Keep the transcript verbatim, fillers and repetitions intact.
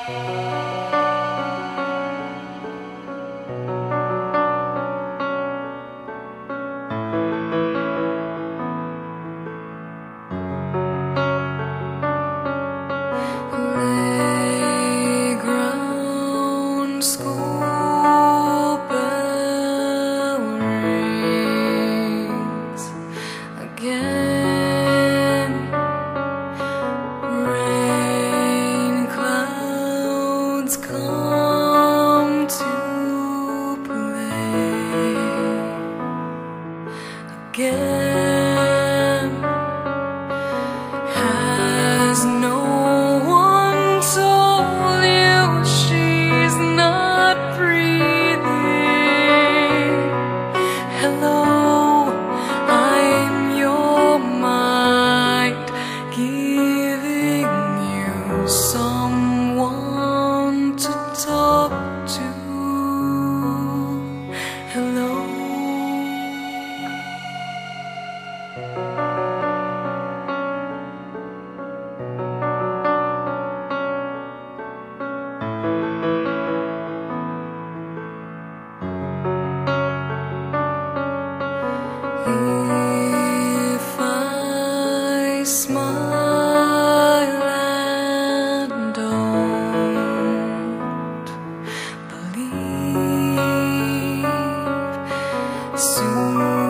Playground, school bell rings again. Rain clouds come to play again. Has no one told you she's not breathing? Hello, I'm your mind, giving you someone to talk to. Hello. If I smile and don't believe, soon